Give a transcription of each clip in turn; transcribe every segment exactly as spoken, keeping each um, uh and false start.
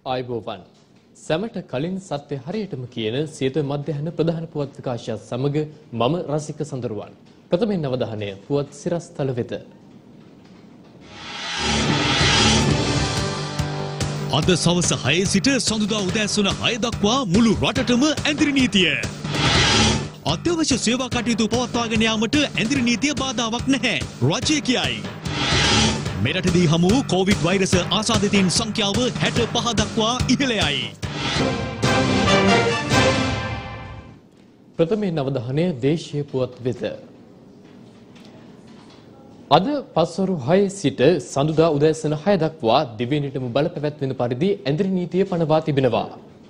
ආයුබෝවන් සැමට කලින් සත්‍ය හරියටම කියන සියත මධ්‍යහන ප්‍රධාන පුවත් විකාශයත් සමග මම රසික සඳරුවන් ප්‍රථමයෙන් අවධානය පුවත් සිරස්තල වෙත අද සවස හය සිට සඳුදා උදෑසන හය දක්වා මුළු රටටම ඇඳිරි නීතිය අත්‍යවශ්‍ය සේවා කටයුතු පවත්වාගෙන යාමට ඇඳිරි නීතිය බාධාවක් නැහැ රජය කියයි. මෙරටදී හමු වූ කොවිඩ් වෛරස ආසාදිතයින් සංඛ්‍යාව හැට පහ දක්වා ඉහළ යයි. ප්‍රථමයෙන් අවධානය දේශීය පුවත් වෙත. අද පස්වරු හය සිට සඳුදා උදෑසන හය දක්වා දිවයිනටම බලපැවැත්වෙන පරිදි ඇඳිරි නීතිය පනවා තිබෙනවා.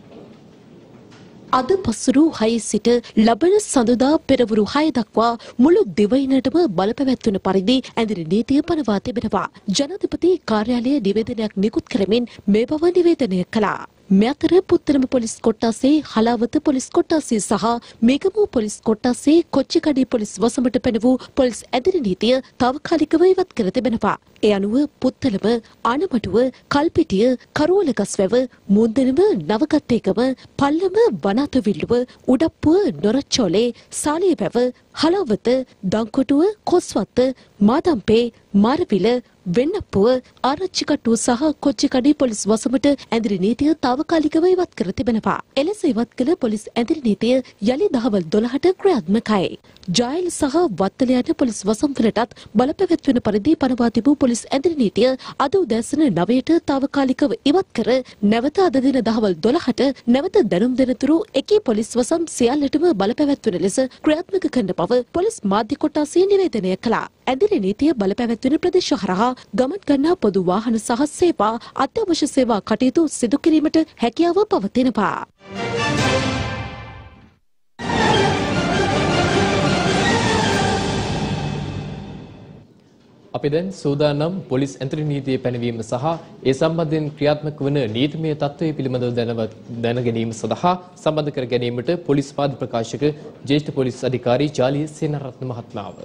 අද පසුරු හය සිට ලබන සඳුදා පෙරවරු හය දක්වා මුළු දිවයිනටම බලපැවැත්වන පරිදි ඇඳිරි නීතිය පනවා තිබෙනවා. ජනාධිපති කාර්යාලය නිවේදනයක් නිකුත් කරමින් මේ බව නිවේදනය කළා. මේ අතර පුත්තලම පොලිස් කොට්ටාසේ හලාවත පොලිස් කොට්ටාසේ සහ මේගමුව පොලිස් කොට්ටාසේ කොච්චිකඩී පොලිස් වසමට පැන වූ පොලිස් ඇඳිරි නීතිය තාවකාලිකව ඉවත් කර තිබෙනවා. ඒ අනුව පුත්තලම ආනමඩුව කල්පිටිය කරවලගස්වැව මුන්දෙනම නවකත්තේකම පල්ලම වනාතවිල්ලුව උඩප්පුව නොරච්චෝලේ සාලියවැව හලාවත දංකොටුව කොස්වත්ත මාදම්පේ මාරවිල වෙන්නපුව ආරච්චිකට්ටුව සහ කොච්චිකඩී පොලිස් වසමට ඇඳිරි නීතිය තාවකාලිකව ඉවත් කර තිබෙනවා. එලෙස ඉවත් කළ පොලිස් ඇඳිරි නීතිය යලි දහවල් දොළහට ක්‍රියාත්මකයි. ජායිල් සහ වත්තල යන පොලිස් වසම්වලටත් බලපැවැත්වෙන පරිදි පනවා තිබූ පොලිස් ඇඳිරි නීතිය අද උදෑසන නවයට තාවකාලිකව ඉවත් කර නැවත අද දින දහවල් දොළහට නැවත දැනුම් දෙනතුරු එකී පොලිස් වසම් සියල්ලටම බලපැවැත්වෙන ලෙස ක්‍රියාත්මක කරන බව පොලිස් මාධ්‍ය කොට්ටාසය නිවේදනය කළා. ඇඳිරි නීතිය බලපැවැත්වෙන ප්‍රදේශ හරහා ගමන් ගන්නා පොදු වාහන සහ සේවා අත්‍යවශ්‍ය සේවා කටයුතු සිදු කිරීමට හැකියාව පවතිනවා. අපි දැන් සූදානම් පොලිස් ඇඳිරි නීතිය පැනවීම සහ ඒ සම්බන්ධයෙන් ක්‍රියාත්මක වන නීතිමය තත්ත්වය පිළිබඳව දැන ගැනීම සඳහා සම්බන්ධ කර ගැනීමට පොලිස් පාද ප්‍රකාශක ජ්‍යෙෂ්ඨ පොලිස් අධිකාරී ජාලිය සේනාරත්න මහත්මයාව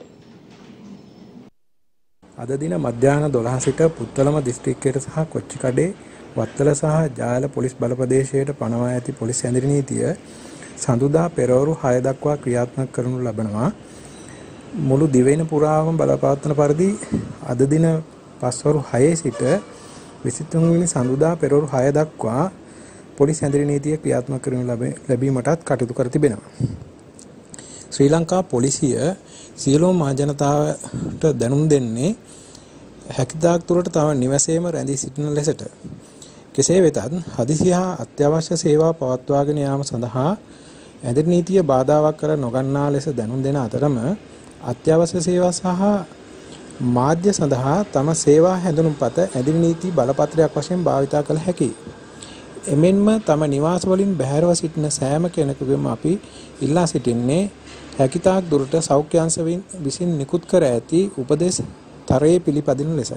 අද දින මධ්‍යහන දොළහ සිට පුත්තලම දිස්ත්‍රික්කයට සහ කොච්චිකඩේ වත්තල සහ ජායල පොලිස් බල ප්‍රදේශයට පනවා ඇති පොලිස් ඇඳිරි නීතිය සඳුදා පෙරවරු හය දක්වා ක්‍රියාත්මක කරනු ලබනවා. මුළු දිවයින පුරාම බලපවත්වන පරිදි අද දින පස්වරු හය සිට විසිතුන් වෙනි සඳුදා පෙරවරු හය දක්වා පොලිස් ඇඳිරි නීතිය ක්‍රියාත්මක කරනු ලැබීමටත් කටයුතු කර තිබෙනවා. ශ්‍රී ලංකා පොලිසිය සියලුම මහජනතාවට දැනුම් දෙන්නේ හැකිතාක් තුරට තම නිවසේම රැඳී සිටින ලෙසට. කෙසේ වෙතත් හදිසි හා අත්‍යවශ්‍ය සේවා පවත්වාගෙන යාම සඳහා ඇඳිරි නීතිය බාධාවක් කර නොගන්නා ලෙස දැනුම් දෙන අතරම අත්‍යවශ්‍ය සේවා සහ මාධ්‍ය සඳහා තම සේවා හැඳුනුම්පත ඇඳිරි නීති බලපත්‍රයක් වශයෙන් භාවිතා කළ හැකියි. එමෙන්ම තම නිවාස වලින් බැහැරව සිටින සෑම කෙනෙකුගේම අපි ඉල්ලා සිටින්නේ හැකිතාක් දුරට සෞඛ්‍ය අංශ විසින් නිකුත් කර ඇති උපදෙස් තරයේ පිළිපදින ලෙසයි.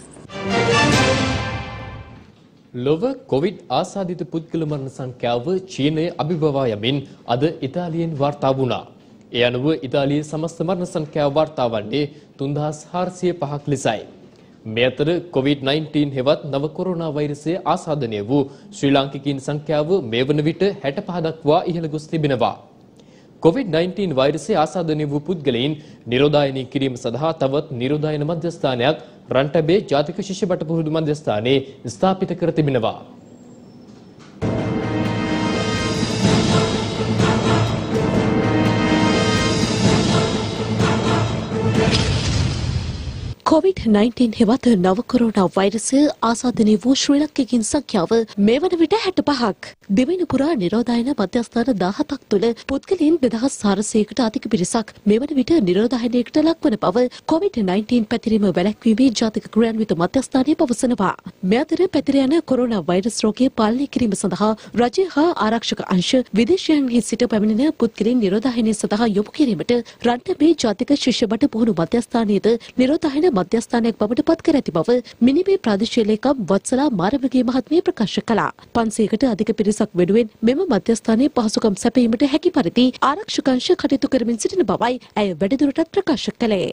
ලොව කොවිඩ් ආසාදිත පුද්ගල මරණ සංඛ්‍යාව චීනයේ අභිබවා යමින් අද ඉතාලියෙන් වාර්තා වුණා. ඒ අනුව ඉතාලියේ සමස්ත මරණ සංඛ්‍යාව වාර්තා වන්නේ තුන්දහස් හාරසිය පහක් ලෙසයි. මේ අතර කොවිඩ් නයින්ටීන් හෙවත් නව කොරෝනා වෛරසය ආසාදනය වූ ශ්‍රී ලාංකිකයින් සංඛ්‍යාව මේ වන විට හැට පහ දක්වා ඉහළ ගොස් තිබෙනවා. කොවිඩ් නයින්ටීන් වෛරසය ආසාදනය වූ පුද්ගලයින් නිරෝධායනය කිරීම සඳහා තවත් නිරෝධායන මධ්‍යස්ථානයක් රන්ටබේ ජාතික ශිෂ්‍ය බටපුරුදු මධ්‍යස්ථානයේ ස්ථාපිත කර තිබෙනවා. කොවිඩ් නයින්ටීන් හෙවත් නව කොරෝනා වෛරසය ආසාදනය වූ ශ්‍රී ලංකිකයින් සංඛ්‍යාව මේ වන විට හැට පහක්. දෙවන පුරා නිරෝධායන මධ්‍යස්ථාන දහහතක් තුළ පුද්ගලයන් දෙදහස් හාරසියයකට අධික පිරිසක් මේ වන විට නිරෝධායනයකට ලක්වන බව කොවිඩ් නයින්ටීන් පැතිරීම වැළැක්වීමේ ජාතික ක්‍රියාන්විත මධ්‍යස්ථානය පවසනවා. මේ අතර පැතිර යන කොරෝනා වෛරස් රෝගය පාලනය කිරීම සඳහා රජය හා ආරක්ෂක අංශ විදේශයන්හි සිට පැමිණෙන පුද්ගලයන් නිරෝධායනය සඳහා යොමු කිරීමට රන්ටබේ ජාතික ශිෂ්‍ය බට පුහුණු මධ්‍යස්ථානයේද නිරෝධායන මධ්‍යස්ථානයක් බවට පත් කර ඇති බව මිනිමේ ප්‍රාදේශීය ලේකම් වත්සලා මාරවගේ මහත්මිය ප්‍රකාශ කළා. පන්සියයකට අධික පිරිසක් වෙනුවෙන් මෙම මධ්‍යස්ථානයේ පහසුකම් සැපයීමට හැකි පරිදි ආරක්ෂක අංශ කටයුතු කරමින් සිටින බවයි ඇය වැඩිදුරටත් ප්‍රකාශ කළේ.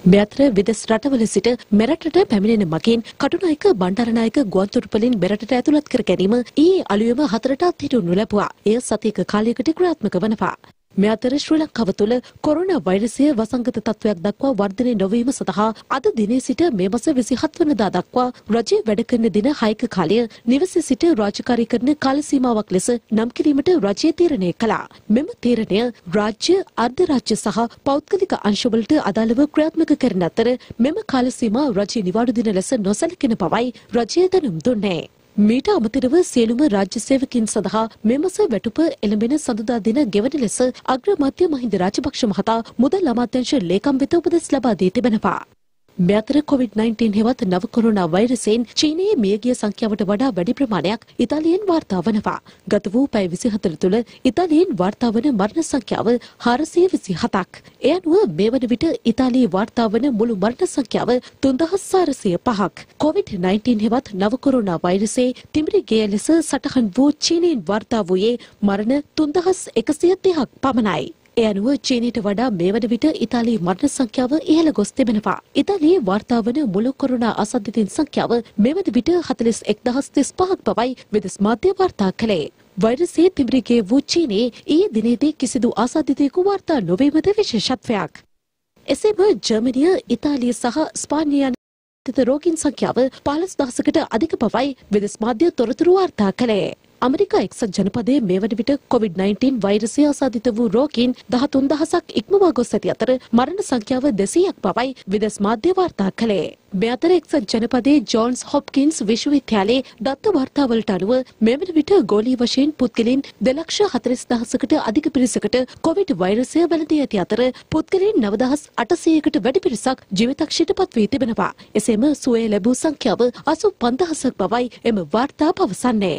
මේ අතර විදේශ රටවල සිට මෙරටට පැමිණෙන මගින් කටුනායක බණ්ඩාරනායක ගුවන්තොටුපළින් මෙරටට ඇතුළත් කර ගැනීම ඊයේ අලුයම හතරට අත්හිටුවනු ලැබුවා. එය සතියක කාලයකට ක්‍රියාත්මක වනවා. මේ අතර ශ්‍රී ලංකාව තුළ කොරෝනා වෛරසය වසංගත තත්ත්වයක් දක්වා වර්ධනය නොවීම සඳහා අද දිනේ සිට මේ මාස විසිහත් වනදා දක්වා රජයේ වැඩ කරන දින හයක කාලය නිවසේ සිට රාජකාරී කරන කාල සීමාවක් ලෙස නම් කිරීමට රජය තීරණය කළා. මෙම තීරණය රාජ්‍ය, අර්ධ රාජ්‍ය සහ පෞද්ගලික අංශවලට අදාළව ක්‍රියාත්මක කරන අතර මෙම කාල සීමා රජයේ නිවාඩු දින ලෙස නොසැලකෙන බවයි රජය දැනුම් දුන්නේ. මීට අමතරව සියලුම රාජ්‍ය සේවකයන් සඳහා මෙම මාස වැටුප එළඹෙන සඳුදා දින ගෙවන ලෙස අග්‍රාමාත්‍ය මහින්ද රාජපක්ෂ මහතා මුදල් අමාත්‍යාංශ ලේකම් වෙත උපදෙස් ලබා දී තිබෙනවා. මේ අතර කොවිඩ් නයින්ටීන් හෙවත් නව කොරෝනා වෛරසයෙන් චීනයේ මියගිය සංඛ්‍යාවට වඩා වැඩි ප්‍රමාණයක් ඉතාලියෙන් වාර්තා වනවා. ගත වූ පැය විසිහතර තුළ ඉතාලියෙන් වාර්තා වන මරණ සංඛ්‍යාව හාරසිය විසිහතක්. ඒ අනුව මේ වන විට ඉතාලියේ වාර්තා වන මුළු මරණ සංඛ්‍යාව තුන්දහස් හාරසිය පහක්. කොවිඩ් නයින්ටීන් හෙවත් නව කොරෝනා වෛරසයේ තිමිරි ගේ ලෙස සටහන් වූ චීනයෙන් වාර්තා වූයේ මරණ තුන්දහස් එකසිය තිහක් පමණයි. ඒ අනුව චීනයට වඩා මේ වන විට ඉතාලියේ මරණ සංඛ්‍යාව ඉහළ ගොස් තිබෙනවා. ඉතාලියේ වාර්තා වන මුළු කොරෝනා අසාධිතයින් සංඛ්‍යාව මේ වන විට හතළිස් එක්දහස් තිස් පහක් බවයි විදේශ මාධ්‍ය වාර්තා කළේ. වෛරසයේ තිමිරගේ වූ චීනයේ ඊයේ දිනේදී කිසිදු ආසාදිතයෙකු වාර්තා නොවීමද විශේෂත්වයක්. එසේම ජර්මනිය, ඉතාලිය සහ ස්පානිය යන රෝගීන් සංඛ්‍යාව පහළොස් දහසකට අධික බවයි විදේශ මාධ්‍ය තොරතුරු වාර්තා කළේ. ඇමරිකා එක්සත් ජනපදයේ මේ වන විට කොවිඩ් නයින්ටීන් වෛරසය ආසාදිත වූ රෝගීන් දහතුන් දහසක් ඉක්මවා ගොස් ඇති අතර මරණ සංඛ්‍යාව දෙසීයක් බවයි විදේශ මාධ්‍ය වාර්තා කළේ. මේ අතර එක්සත් ජනපදයේ ජෝන්ස් හොප්කින්ස් විශ්වවිද්‍යාලයේ දත්ත වාර්තාවලට අනුව මේ වන විට ගෝලීය වශයෙන් පුද්ගලයන් දෙලක්ෂ හතළිස් දහසකට අධික පිරිසකට කොවිඩ් වෛරසය වැළඳී ඇති අතර පුද්ගලයන් නවදහස් අටසීයකට වැඩි පිරිසක් ජීවිතක්ෂයට පත් වී තිබෙනවා. එසේම සුවය ලැබූ සංඛ්‍යාව අසූ පන්දහසක් බවයි එම වාර්තා පවසන්නේ.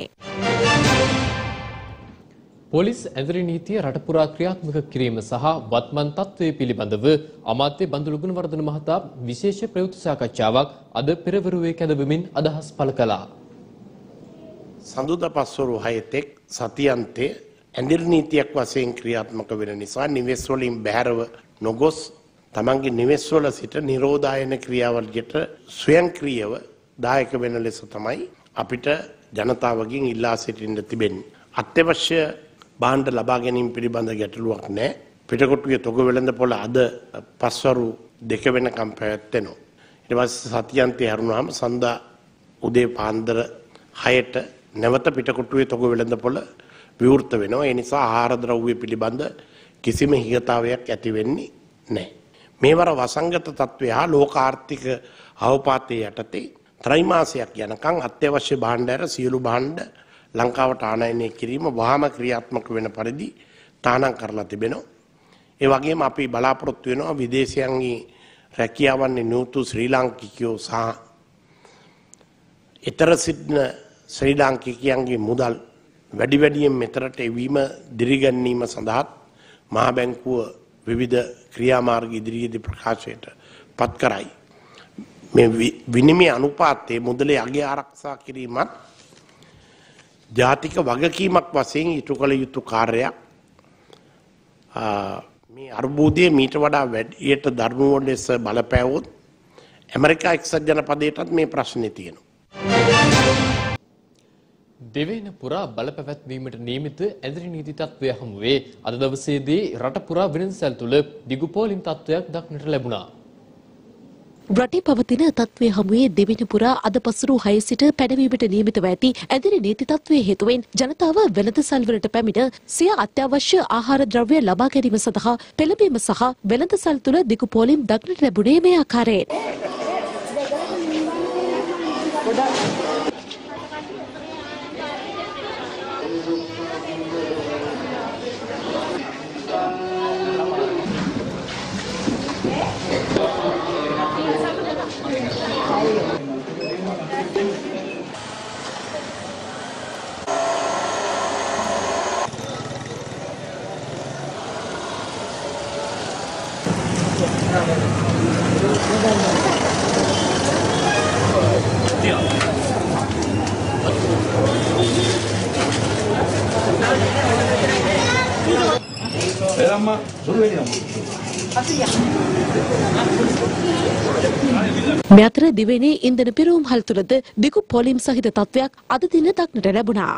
පොලිස් ඇඳරි නීතිය රට පුරා ක්‍රියාත්මක කිරීම සහ වත්මන් තත්ත්වය පිළිබඳව අමාත්‍ය බන්දුල ගුණවර්ධන මහතා විශේෂ ප්‍රවෘත්ති සාකච්ඡාවක් අද පෙරවරුවේ කැඳවමින් අදහස් පළ කළා. සඳුදා පස්වරු හය තෙක් සතියන්තයේ ඇඳරි නීතියක් වශයෙන් ක්‍රියාත්මක වෙන නිසා නිවෙස් වලින් බැහැරව නොගොස් තමන්ගේ නිවෙස් වල සිට නිරෝධායන ක්‍රියාවලියට ස්වයංක්‍රීයව දායක වෙන ලෙස තමයි අපිට ජනතාවගෙන් ඉල්ලා සිටින්න තිබෙන්නේ. අත්‍යවශ්‍ය භාණ්ඩ ලබා ගැනීම පිළිබඳ ගැටලුවක් නැහැ. පිටකොටුවේ තොග වෙළඳපොළ අද පස්වරු දෙක වෙනකම් පැවැත්වෙනවා. ඊට පස්සේ සතියන්තයේ හැරුණාම සඳා උදේ පාන්දර හයට නැවත පිටකොටුවේ තොග වෙළඳපොළ විවෘත වෙනවා. ඒ නිසා ආහාර ද්‍රව්‍ය පිළිබඳ කිසිම හිගතාවයක් ඇති වෙන්නේ නැහැ. මේවර වසංගත තත්ත්වය හා ලෝක ආර්ථික අවපාතයේ යටතේ ත්‍රිමාසයක් යනකම් අත්‍යවශ්‍ය භාණ්ඩ ඇර සියලු භාණ්ඩ ලංකාවට ආනයනය කිරීම වහාම ක්‍රියාත්මක වෙන පරිදි තානම් කරලා තිබෙනවා. ඒ වගේම අපි බලාපොරොත්තු වෙනවා විදේශයන්ගේ රැකියාවන්නේ නියුතු ශ්‍රී ලාංකිකයෝ සහ ඊතර සිටින ශ්‍රී ලාංකිකයන්ගේ මුදල් වැඩි වැඩියෙන් මෙතරට එවීම දිරිගැන්වීම සඳහා මහා බැංකුව විවිධ ක්‍රියාමාර්ග ඉදිරියේදී ප්‍රකාශයට පත් කරයි. මේ විනිමය අනුපාතයේ මුදලේ අගය ආරක්ෂා කිරීමත් ජාතික වගකීමක් වශයෙන් ඉටු කළ යුතු කාර්යයක්. මේ අර්බුදයේ මීට වඩා වැඩියට දරුණු ලෙස බලපෑවොත් ඇමරිකා එක්සත් ජනපදයටත් මේ ප්‍රශ්නේ තියෙනවා. දෙවැනි පුරා බලපැවැත්වීමට නියමිත ඇඳරි නීති තත්ත්වය හමුවේ අද දවසේදී රට පුරා වෙනසල් තුළ දිගු පෝලිම් තත්ත්වයක් දක්නට ලැබුණා. රටේ පවතින තත්ත්වය හමුවේ දෙවෙනි පුරා අද පසුරු හය සිට පැනවීමට නියමිතව ඇති ඇඳරි නීති තත්ත්වයේ හේතුවෙන් ජනතාව වෙළඳසල් වලට පැමිණ සිය අත්‍යවශ්‍ය ආහාර ද්‍රව්‍ය ලබා ගැනීම සඳහා පෙළඹීම සහ වෙළඳසල් තුළ දිගු පෝලිම් දක්නට ලැබුණේ මේ ආකාරයෙන්. Era más, solo veníamos. මේ අතර දිවයිනේ ඉන්ධන පිරවුම් හල් තුළද දිගු පොලිම් සහිත තත්ත්වයක් අද දින දක්නට ලැබුණා.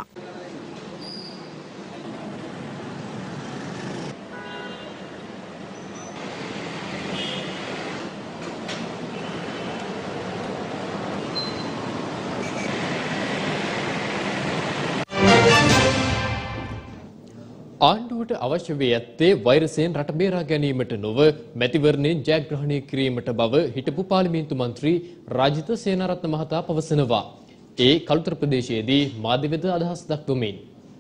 ආණ්ඩුවට අවශ්‍ය වී ඇත්තේ වෛරසයෙන් රට බේරා ගැනීමට නොව මැතිවරණයෙන් ජයග්‍රහණය කිරීමට බව හිටපු පාර්ලිමේන්තු මන්ත්‍රී රාජිත සේනාරත්න මහතා පවසනවා. ඒ කළුතර ප්‍රදේශයේදී මාධ්‍යවේද අදහස් දක්වමින්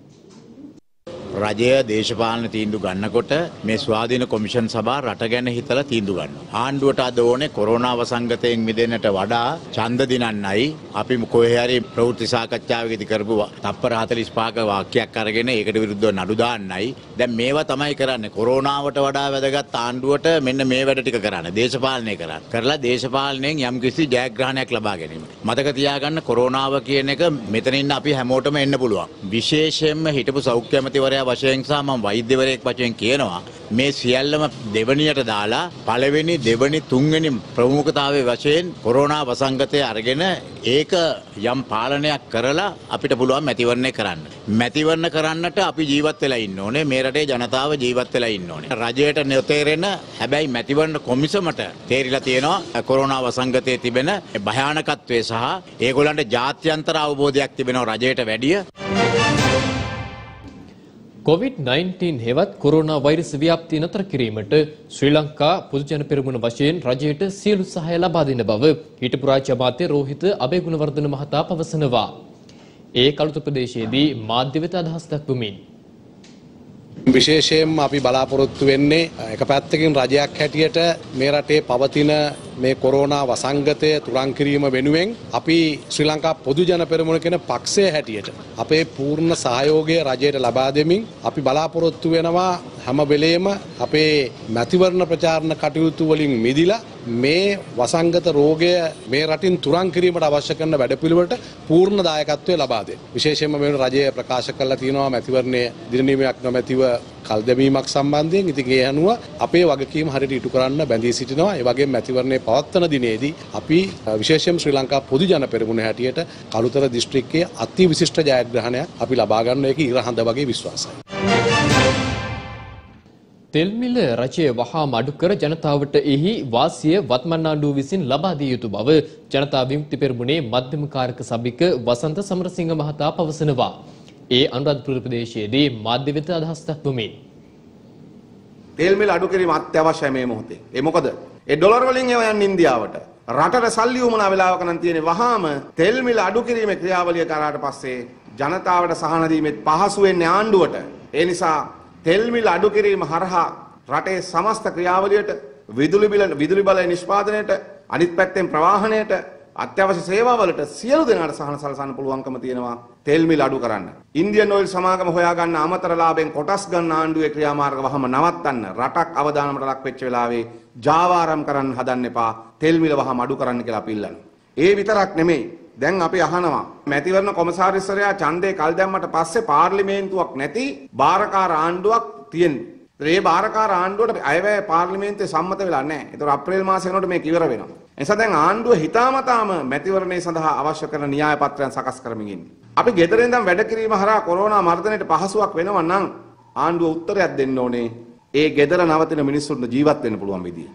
රජය දේශපාලන තීන්දුව ගන්නකොට මේ ස්වාධීන කොමිෂන් සභාව රට ගැන හිතලා තීන්දුව ගන්නවා. ආණ්ඩුවට අද ඕනේ කොරෝනා වසංගතයෙන් මිදෙන්නට වඩා ඡන්ද දිනන්නයි අපි කොහේ හරි ප්‍රවෘත්ති සාකච්ඡාවකදී කරපු තප්පර හතළිස් පහක වාක්‍යයක් අරගෙන ඒකට විරුද්ධව නඩු දාන්නයි. දැන් මේවා තමයි කරන්නේ. කොරෝනාවට වඩා වැදගත් ආණ්ඩුවට මෙන්න මේ වැඩ ටික කරන්න. දේශපාලනය කරන්න. කරලා දේශපාලනයෙන් යම්කිසි ජයග්‍රහණයක් ලබා ගැනීම. මතක තියාගන්න කොරෝනාව කියන එක මෙතනින් අපි හැමෝටම එන්න පුළුවන්. විශේෂයෙන්ම හිටපු සෞඛ්‍ය ඇමතිවරයා වශයෙන් සහ මම වෛද්‍යවරයෙක් වශයෙන් කියනවා මේ සියල්ලම දෙවණියට දාලා පළවෙනි දෙවණි තුන්වෙනි ප්‍රමුඛතාවයේ වශයෙන් කොරෝනා වසංගතය අරගෙන ඒක යම් පාලනයක් කරලා අපිට පුළුවන් මැතිවරණය කරන්න. මැතිවරණ කරන්නට අපි ජීවත් වෙලා ඉන්න ඕනේ. මේ රටේ ජනතාව ජීවත් වෙලා ඉන්න ඕනේ. රජයට නොතේරෙන හැබැයි මැතිවරණ කොමිසමට තේරිලා තියෙනවා කොරෝනා වසංගතයේ තිබෙන භයානකත්වය සහ ඒගොල්ලන්ට ජාත්‍යන්තර අවබෝධයක් තිබෙනවා රජයට වැඩිය. කොවිඩ් නයින්ටීන් හෙවත් කොරෝනා වෛරස් ව්‍යාප්තිය නතර කිරීමට ශ්‍රී ලංකා පොදුජන පෙරමුණ වශයෙන් රජයට සියලු සහාය ලබා දෙන බව හිටපු රාජ්‍ය අමාත්‍ය රෝහිත අබේගුණවර්ධන මහතා පවසනවා. ඒ කළුතර ප්‍රදේශයේදී මාධ්‍ය වෙත අදහස් දක්වමින් විශේෂයෙන්ම අපි බලාපොරොත්තු වෙන්නේ එක පැත්තකින් රජයක් හැටියට මේ රටේ පවතින මේ කොරෝනා වසංගතය තුරන් කිරීම වෙනුවෙන් අපි ශ්‍රී ලංකා පොදු ජන පෙරමුණ කියන පක්ෂය හැටියට අපේ පූර්ණ සහයෝගය රජයට ලබා දෙමින් අපි බලාපොරොත්තු වෙනවා හැම වෙලේම අපේ මැතිවරණ ප්‍රචාරණ කටයුතු වලින් මිදිලා මේ වසංගත රෝගය මේ රටින් තුරන් කිරීමට අවශ්‍ය කරන වැඩපිළිවෙලට පූර්ණ දායකත්වය ලබා දෙන්න. විශේෂයෙන්ම මේ රජය ප්‍රකාශ කළා තියෙනවා මැතිවරණයේ දිනනීමයක් නොමැතිව කල් දැමීමක් සම්බන්ධයෙන්. ඉතින් ඒ අනුව අපේ වගකීම හරියට ඉටු කරන්න බැඳී සිටිනවා. ඒ වගේම මැතිවරණයේ පවත්වන දිනේදී අපි විශේෂයෙන් ශ්‍රී ලංකා පොදු ජන පෙරමුණ හැටියට කළුතර දිස්ත්‍රික්කයේ අති විශිෂ්ට ජයග්‍රහණයක් අපි ලබා ගන්න එක ඉරහඳ වගේ විශ්වාසයි. තෙල් මිල රජය වහාම අඩු කර ජනතාවට එහි වාසිය වත්මන් ආණ්ඩුව විසින් ලබා දිය යුතු බව ජනතා විමුක්ති පෙරමුණේ මධ්‍යම කාරක සභික වසන්ත සමරසිංහ මහතා පවසනවා. ඒ අනුරාධපුර ප්‍රදේශයේදී මාධ්‍ය වෙත අදහස් දක්වමින් තෙල් මිල අඩු කිරීම අත්‍යවශ්‍යයි මේ මොහොතේ. ඒ මොකද ඒ ඩොලර් වලින් ඒවා යන්නේ ඉන්දියාවට. රටට සල්ලි උමනා වෙලාවක නම් තියෙන්නේ වහාම තෙල් මිල අඩු කිරීමේ ක්‍රියාවලිය කරාට පස්සේ ජනතාවට සහන දීමේ පහසු වෙන්නේ ආණ්ඩුවට. ඒ නිසා තෙල් මිල අඩු කිරීම හරහා රටේ සමස්ත ක්‍රියාවලියට විදුලි බිල විදුලි බලය නිෂ්පාදනයට අනිත් පැත්තෙන් ප්‍රවාහනයට අත්‍යවශ්‍ය සේවාවලට සියලු දෙනාට සහන සලසන්න පුළුවන්කම තියෙනවා තෙල් මිල අඩු කරන්න. ඉන්දියන් ඔයිල් සමාගම හොයා ගන්න අමතර ලාභෙන් කොටස් ගන්න ආණ්ඩුවේ ක්‍රියාමාර්ග වහම නවත්තන්න රටක් අවදානමට ලක් වෙච්ච වෙලාවේ ජාවාරම් කරන්න හදන්න එපා. තෙල් මිල වහම අඩු කරන්න කියලා අපි ඉල්ලනවා. ඒ විතරක් නෙමෙයි. දැන් අපි අහනවා මැතිවරණ කොමසාරිස්වරයා ඡන්දේ කල් දැම්මට පස්සේ පාර්ලිමේන්තුවක් නැති බාරකාර ආණ්ඩුවක් තියෙනවා. ඒ බාරකාර ආණ්ඩුවට අයවැය පාර්ලිමේන්තුවේ සම්මත වෙලා නැහැ. ඒතකොට අප්‍රේල් මාසෙ වෙනකොට මේක ඉවර වෙනවා. එනිසා දැන් ආණ්ඩුව හිතාමතාම මැතිවරණය සඳහා අවශ්‍ය කරන න්‍යාය පත්‍රයන් සකස් කරමින් ඉන්නේ. අපි ගෙදර ඉඳන් වැඩ කිරීම හරහා කොරෝනා මර්ධනයට පහසුවක් වෙනවා නම් ආණ්ඩුව උත්තරයක් දෙන්න ඕනේ. ඒ ගෙදර නවතින මිනිස්සුන්ට ජීවත් වෙන්න පුළුවන් විදිය.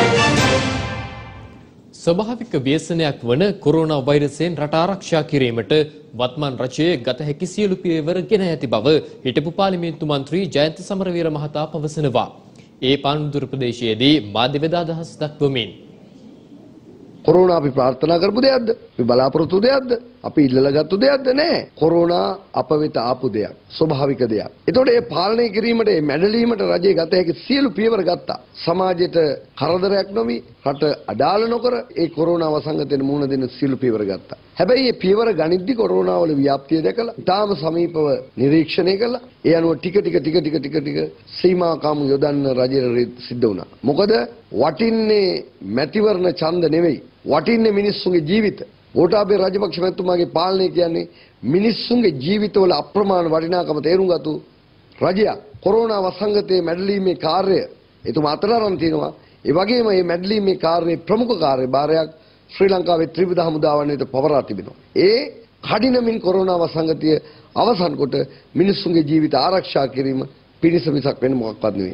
ස්වභාවික ව්‍යසනයක් වන කොරෝනා වෛරසයෙන් රට ආරක්ෂා කිරීමට වත්මන් රජයේ ගත හැකි සියලු පියවර ගෙන ඇති බව හිටපු පාර්ලිමේන්තු මන්ත්‍රී ජයන්ත සමරවීර මහතා පවසනවා. ඒ පානදුර ප්‍රදේශයේදී මාධ්‍ය වෙද අදහස් දක්වමින් කොරෝනා අපි ප්‍රාර්ථනා කරපු දෙයක්ද? අපි බලාපොරොත්තු දෙයක්ද? අපි ඉල්ලලා ගත්තු දෙයක්ද? නෑ. කොරෝනා අප වෙත ආපු දෙයක්. ස්වභාවික දෙයක්. ඒතකොට මේ පාලනය කිරීමට මේ මැඩලීමට රජයේ ගත හැකි සියලු පියවර ගත්තා. සමාජයට කරදරයක් නොවි රට අඩාල නොකර ඒ කොරෝනා වසංගතයට මුහුණ දෙන්න සියලු පියවර ගත්තා. හැබැයි මේ පියවර ගනිද්දි කොරෝනා වල ව්‍යාප්තිය දැකලා තාම සමීපව නිරීක්ෂණය කළා. ඒ අනුව ටික ටික ටික ටික ටික ටික සීමාකම් යොදන්න රජයට සිද්ධ වුණා. මොකද වටින්නේ මැතිවරණ ඡන්ද නෙවෙයි. වටින්නේ මිනිස්සුන්ගේ ජීවිත. ගෝඨාභය රාජපක්ෂ මැතිතුමාගේ පාලනය කියන්නේ මිනිස්සුන්ගේ ජීවිතවල අප්‍රමාණ වටිනාකම තේරුම් ගත්තු රජයක්. කොරෝනා වසංගතයේ මැඩලීමේ කාර්යය එතුමා අතරාරම් තියෙනවා. ඒ වගේම මේ මැඩලීමේ කාර්යයේ ප්‍රමුඛ කාර්යභාරයක් ශ්‍රී ලංකාවේ ත්‍රිවිධ හමුදාවන් වෙත පවරා තිබෙනවා. ඒ කඩිනමින් කොරෝනා වසංගතය අවසන් කොට මිනිසුන්ගේ ජීවිත ආරක්ෂා කිරීම පිණිස මිසක් වෙන මොකක්වත් නෙවෙයි.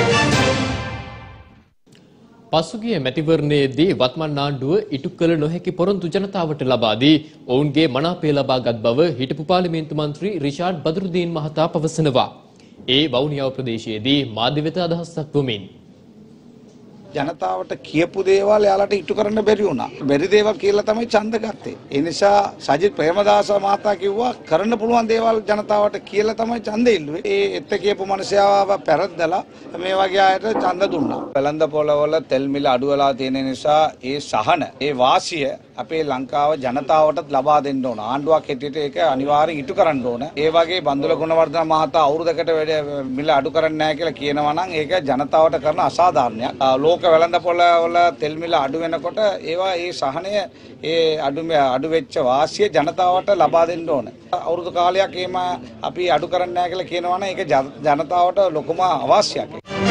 පසුගිය මැතිවරණයේදී වත්මන් ආණ්ඩුව ඉටු කළ නොහැකි පොරොන්දු ජනතාවට ලබා දී ඔවුන්ගේ මනාපය ලබාගත් බව හිටපු පාර්ලිමේන්තු මන්ත්‍රී රිෂාඩ් බදුරුදීන් මහතා පවසනවා. ඒ වවුනියාව ප්‍රදේශයේදී මාධ්‍ය වෙත අදහස් දක්වමින් ජනතාවට කියපු දේවල් එයාලට ඉටු කරන්න බැරි වුණා. බැරි දේවල් කියලා තමයි ඡන්ද ගත්තේ. ඒ නිසා සජිත් ප්‍රේමදාස මහතා කිව්වා කරන්න පුළුවන් දේවල් ජනතාවට කියලා තමයි ඡන්ද ඉල්ලුවේ. ඒ එත්ත කියපු මනුස්සයාව පැරද්දලා මේ වගේ අයට ඡන්ද දුන්නා. වෙළඳ පොළවල තෙල් මිල අඩු වෙලා තියෙන නිසා ඒ සහන, ඒ වාසිය අපේ ලංකාව ජනතාවටත් ලබා දෙන්න ඕන. ආණ්ඩුවක් හැටියට ඒක අනිවාර්යෙන් ඉටු කරන්න ඕන. ඒ වගේ බන්දුල ගුණවර්ධන මහතා අවුරුදකට වැඩ මිල අඩු කරන්නේ නැහැ කියලා කියනවා නම් ඒක ජනතාවට කරන අසාධාරණයක්. ලෝක වෙළඳ පොළවල තෙල් මිල අඩු වෙනකොට ඒවා ඒ සහනය ඒ අඩු අඩු වෙච්ච වාසිය ජනතාවට ලබා දෙන්න ඕන. අවුරුදු කාලයක් එහෙම අපි අඩු කරන්නේ නැහැ කියලා කියනවා නම් ඒක ජනතාවට ලොකුම අවශ්‍යයක්.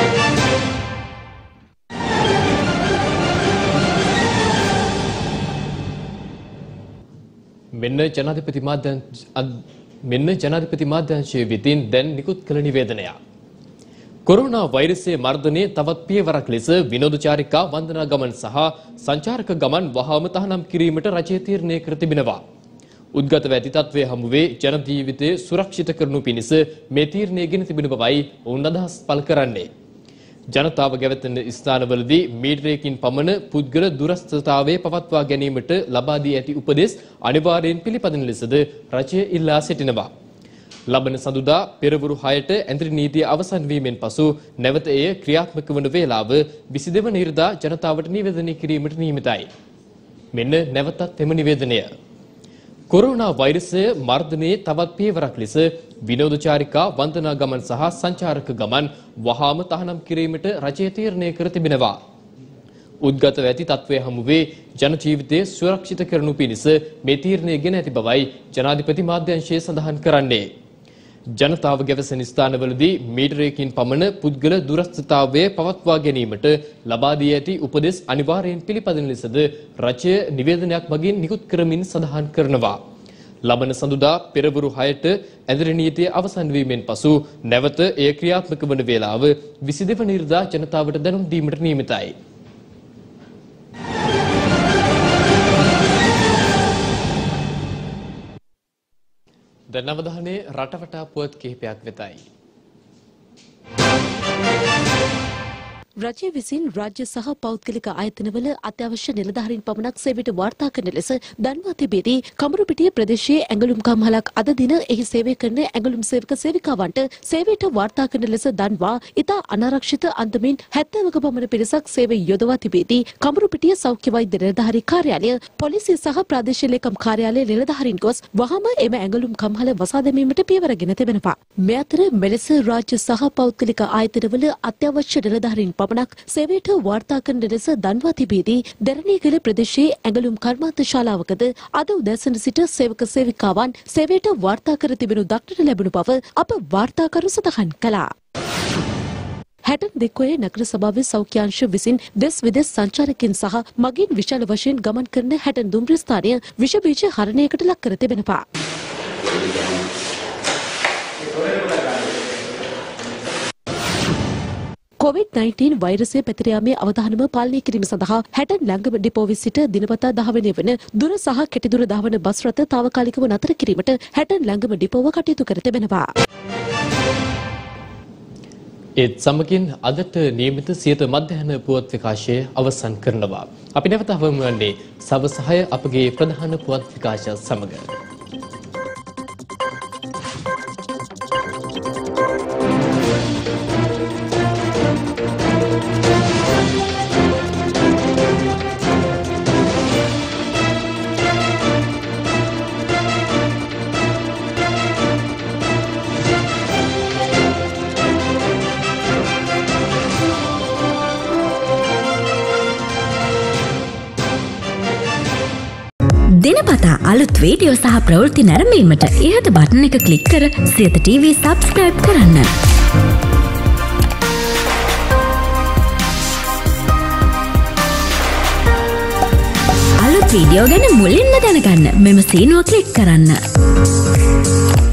මෙන්න ජනාධිපති මාධ්‍යංශ මෙන්න ජනාධිපති මාධ්‍යංශයේ විසින් දැන් නිකුත් කළ නිවේදනය. කොරෝනා වෛරසයේ මර්ධනයේ තවත් පියවරක් ලෙස විනෝදචාරිකා වන්දනා ගමන් සහ සංචාරක ගමන් වහාම තහනම් කිරීමට රජය තීරණය කර තිබෙනවා. උද්ගත ඇති තත්ත්වයේ හමුවේ ජන ජීවිතය සුරක්ෂිත කරනු පිණිස මේ තීරණය ගෙන තිබෙන බවයි ඔවුන් අදහස් පළ කරන්නේ. ජනතාව ගැවතෙන ස්ථානවලදී මීටරයකින් පමණ පුද්ගල දුරස්ථතාවයේ පවත්වා ගැනීමට ලබා දී ඇති උපදෙස් අනිවාර්යෙන් පිළිපදින ලෙසද රජය ඉල්ලා සිටිනවා. ලබන සඳුදා පෙරවරු හයට ඇඳරි නීතිය අවසන් වීමෙන් පසු නැවත එය ක්‍රියාත්මක වන වේලාව විසි දෙවන ඉරිදා ජනතාවට නිවේදනය කිරීමට නියමිතයි. මෙන්න නැවතත් එම නිවේදනය. කොරෝනා වෛරසය මර්ධනයේ තවත් පියවරක් ලෙස විනෝදචාරිකා වන්දනා ගමන් සහ සංචාරක ගමන් වහාම තහනම් කිරීමට රජය තීරණය කර තිබෙනවා. උද්ගත ඇති තත්ත්වය හමුවේ ජන ජීවිතය සුරක්ෂිත කරනු පිණිස මේ තීරණය ගෙන ඇති බවයි ජනාධිපති මාධ්‍යංශය සඳහන් කරන්නේ. ජනතාව ගැවසෙන ස්ථානවලදී මීටරයකින් පමණ පුද්ගල දුරස්ථතාවය පවත්වා ගැනීමට ලබා දී ඇති උපදෙස් අනිවාර්යෙන් පිළිපදින ලෙසද රජය නිවේදනයක් මගින් නිකුත් කරමින් සඳහන් කරනවා. ලබන සඳුදා පෙරවරු හයට ඇඳරි නීතිය අවසන් වීමෙන් පසු නැවත එය ක්‍රියාත්මක වන වේලාව විසි දෙවන ඉරිදා ජනතාවට දැනුම් දීමට නියමිතයි. දැන් අවධානය රටවටා පුවත් කිහිපයක් වෙතයි. රජය විසින් රාජ්‍ය සහ පෞද්ගලික ආයතනවල අත්‍යවශ්‍ය නිලධාරීන් පමණක් සේවයට වාර්තා කරන ලෙස දන්වා තිබේදී කමරුපිටිය ප්‍රදේශයේ ඇඟලුම් කම්හලක් අද දින එහි සේවය කරන ඇඟලුම් සේවක සේවිකාවන්ට සේවයට වාර්තා කරන ලෙස දන්වා ඉතා අනාරක්ෂිත අන්දමින් හැත්තෑවක පමණ පිරිසක් සේවය යොදවා තිබේදී කමරුපිටිය සෞඛ්‍ය වෛද්‍ය නිලධාරී කාර්යාලය පොලිසිය සහ ප්‍රාදේශීය ලේකම් කාර්යාලයේ නිලධාරීන් ගොස් වහාම එම ඇඟලුම් කම්හල වසා දැමීමට පියවරගෙන තිබෙනවා. මේ අතර මෙලෙස රාජ්‍ය සහ පෞද්ගලික ආයතනවල අත්‍යවශ්‍ය නිලධාරීන් පමණක් සේවයට වාර්තා කරන ලෙස දන්වා තිබේදී දැරණියගල ප්‍රදේශයේ ඇඟලුම් කර්මාන්ත ශාලාවකද අද උදෑසන සිට සේවක සේවිකාවන් සේවයට වාර්තා කර තිබෙනු දක්නට ලැබුණු බව අප වාර්තාකරු සඳහන් කළා. හැටන් දෙක්කොය නගර සභාවේ සෞඛ්‍යාංශ විසින් දෙස් විදෙස් සංචාරකයන් සහ මගින් විශාල වශයෙන් ගමන් කරන හැටන් දුම්රිය ස්ථානය විෂ බීජ හරණයකට ලක් කර තිබෙනවා. කොවිඩ් නයින්ටීන් වෛරසය පැතිර යාමේ අවධානම පාලනය කිරීම සඳහා හැටන් ලංගම ඩිපෝවේ සිට දිනපතා දහවන වන දුර සහ කෙටිදුර දහවන බස් රථ తాවකාලිකව නතර කිරීමට හැටන් ලංගම ඩිපෝව කටයුතු කර තිබෙනවා. ඒත් සමගින් අදට නියමිත සියත මධ්‍යහන පුවත් විකාශය අවසන් කරනවා. අපි නැවත හමු වන්නේ සවස් හය අපගේ ප්‍රධාන පුවත් විකාශය සමග. දිනපතා අලුත් වීඩියෝ සහ ප්‍රවෘත්ති නැරඹීමට ඉහත බටන් එක ක්ලික් කර සියත ටීවී සබ්ස්ක්‍රයිබ් කරන්න. වීඩියෝ ගැන මුලින්ම දැනගන්න මෙම සීනුව ක්ලික් කරන්න.